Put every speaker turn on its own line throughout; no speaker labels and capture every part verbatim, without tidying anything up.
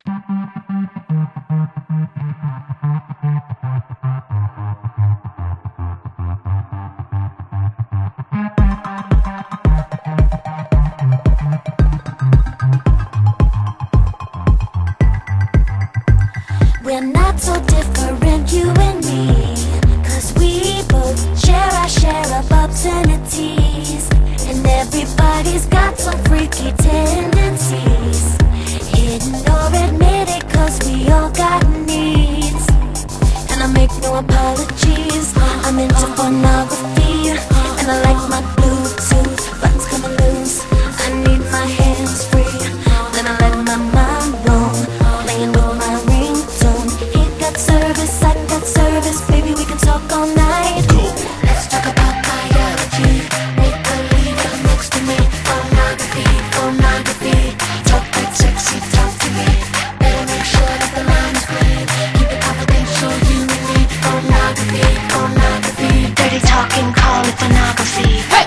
We're not so different, you and me, 'cause we both share our share of obscenities. And everybody's got some freaky tendencies, hidden or admitted, 'cause we all got needs. And I make no apologies, I'm into phonography, and I like my Bluetooth buttons coming loose. I need my hands free, then I let my mind roam, playing with my ringtone. He got service, I got service, baby, we can talk all night. Let's talk about biology, make believe you're next to me. Phonography, phonography, talk that sexy talk to me. Better make sure that the line is clean, keep it confidential, you and me. Phonography, phonography, dirty talking, call it phonography. Hey!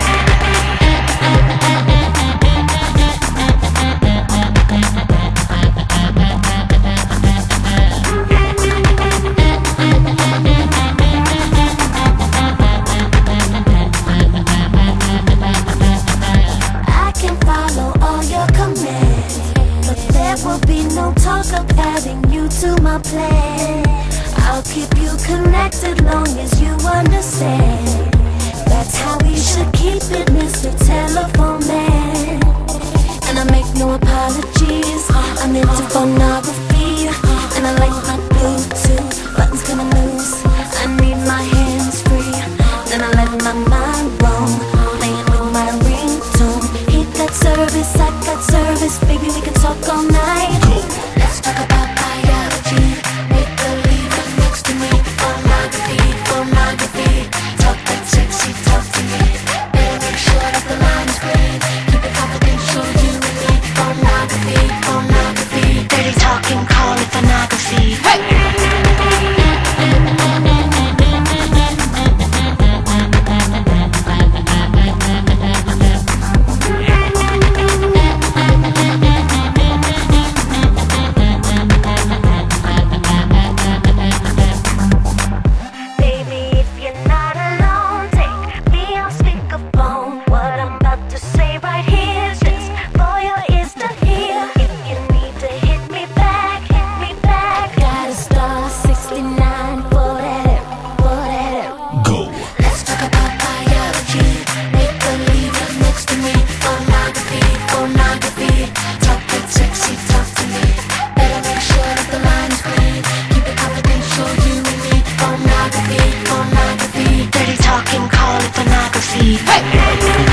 Talk of adding you to my plan. I'll keep you connected long as you understand. That's how we should keep it, Mister Telephone Man. And I make no apologies, I'm into phonography, and I like my Bluetooth buttons coming loose. I need my hands free, then I let my mind roam, playing with my ringtone. He got service, I got service, baby, we can talk all night. Let's talk about biology, make believe you're next to me. Phonography, phonography, talk that sexy talk to me. Better make sure that the line is clean, keep it confidential, you and me. Phonography, phonography, dirty talking, call it phonography. Hey! Phonography, dirty talking, call it phonography. Hey!